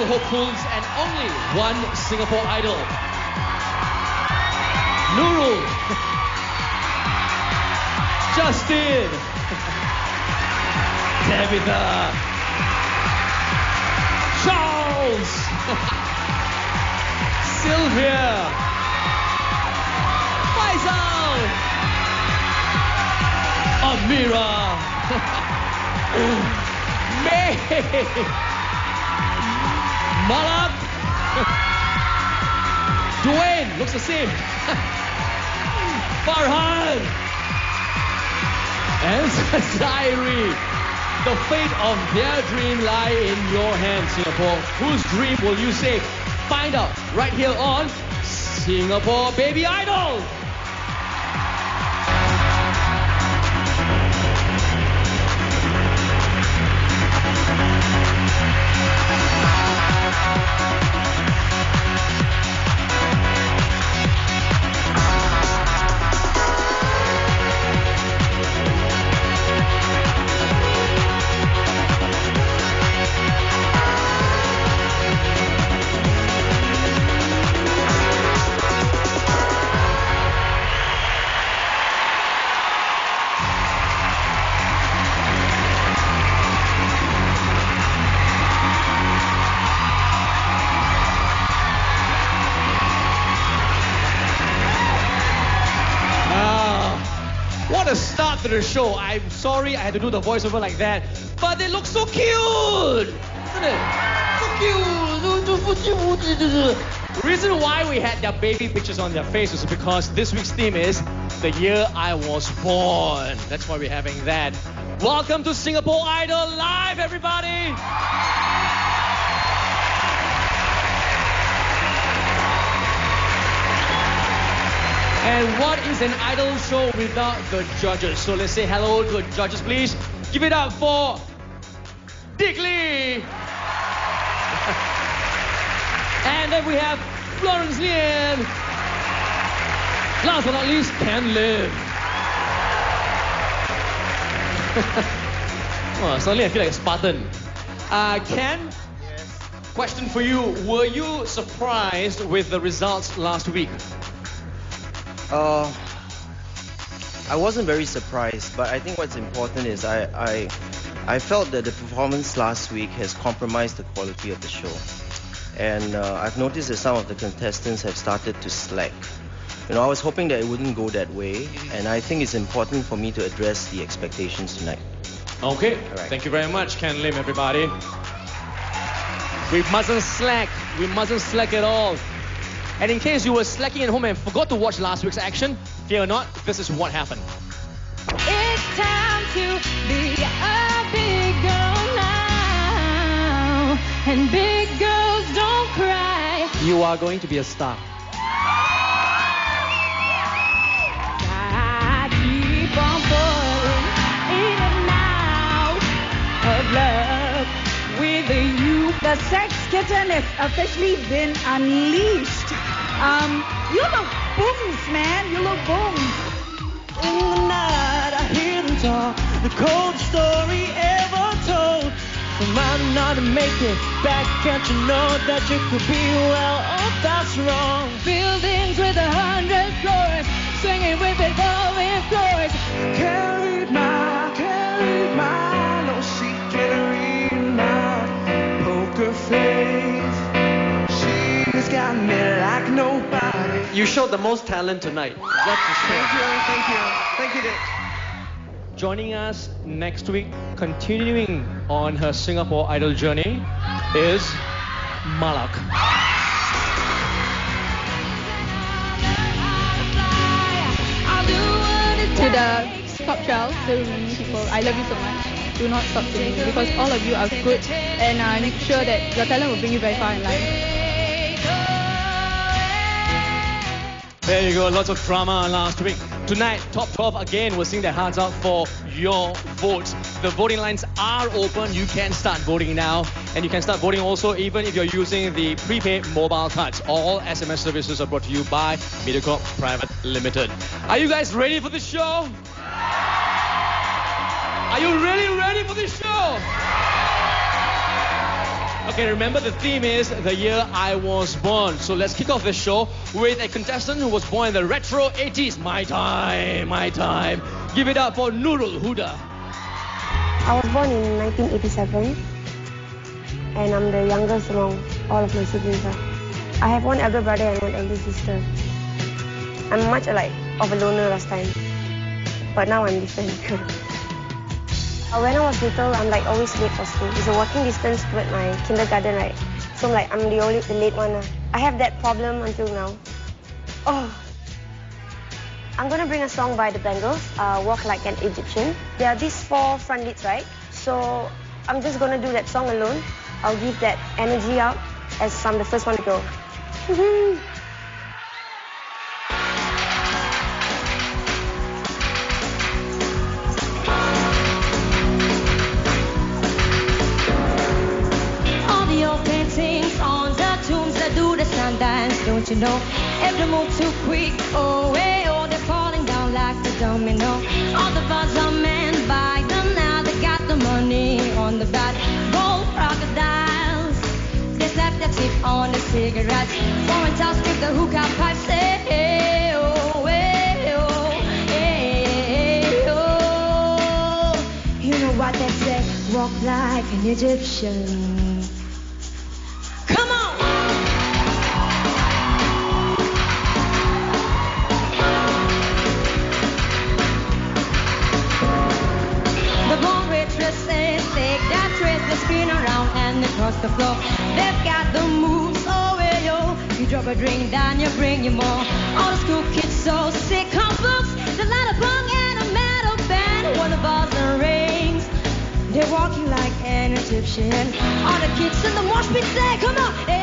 all hopefuls and only one Singapore idol. Nurul, Justin, Tabitha, Charles, Sylvia, Faisal, Amira, May, Malak, Dwayne, looks the same, Farhan, and Zairi. The fate of their dream lie in your hands, Singapore. Whose dream will you save? Find out right here on Singapore Baby Idol. What a start to the show. I'm sorry I had to do the voiceover like that, but they look so cute, isn't it? So cute. The reason why we had their baby pictures on their faces is because this week's theme is the year I was born. That's why we're having that. Welcome to Singapore Idol Live, everybody. And what is an idol show without the judges? So let's say hello to the judges, please. Give it up for Dick Lee. And then we have Florence Lien. Last but not least, Ken Lim. Oh, suddenly I feel like a Spartan. Ken, yes. Question for you. Were you surprised with the results last week? I wasn't very surprised, but I think what's important is I felt that the performance last week has compromised the quality of the show. And I've noticed that some of the contestants have started to slack. You know, I was hoping that it wouldn't go that way, and I think it's important for me to address the expectations tonight. Okay, Thank you very much, Ken Lim, everybody. We mustn't slack. We mustn't slack at all. And in case you were slacking at home and forgot to watch last week's action, fear not, this is what happened. It's time to be a big girl now. And big girls don't cry. You are going to be a star. I keep on falling in and out of love with you. The sex kitten has officially been unleashed. You look booms, man. You look booms. In the night, I hear them talk, the coldest story ever told. From out and out to make it back, can't you know that you could be well off? That's wrong. Buildings with 100 floors, singing with evolving floors. Can't read my, no, she can't read my poker face. She's got me like nobody. You showed the most talent tonight. Thank you, Dick. Joining us next week, continuing on her Singapore Idol journey, is Malak. To the top 12, the remaining people, I love you so much. Do not stop singing because all of you are good, and I'm sure that your talent will bring you very far in life. There you go, lots of drama last week. Tonight, top 12 again will sing their hearts out for your votes. The voting lines are open. You can start voting now. And you can start voting also even if you're using the prepaid mobile cards. All SMS services are brought to you by Mediacorp Private Limited. Are you guys ready for the show? Are you really ready for this show? Okay, remember the theme is the year I was born. So let's kick off the show with a contestant who was born in the retro 80s. My time, my time. Give it up for Nurul Huda. I was born in 1987 and I'm the youngest among all of my siblings. I have one elder brother and one elder sister. I'm much like of a loner last time, but now I'm different. When I was little, I'm like always late for school. It's a walking distance to my kindergarten, right? So I'm the late one. I have that problem until now. Oh, I'm gonna bring a song by the Bangles, Walk Like an Egyptian. There are these 4 front leads, right? So I'm just gonna do that song alone. I'll give that energy out as I'm the first one to go. Dance, don't you know? If they move too quick, oh, way, oh, they're falling down like the domino. All the buzz are men by them now. They got the money on the back. Gold crocodiles, they slap their tip on the cigarettes. Foreign town strip the hookah pipes. Hey, oh, hey, oh, hey, oh. You know what they say? Walk like an Egyptian. Come on! Spin around and across the floor. They've got the moves, oh hey, yo. You drop a drink down, you bring you more. All the school kids so sick on books. The light of punk and a metal band. One of balls and rings. They're walking like an Egyptian. All the kids in the mosh pit say, come on.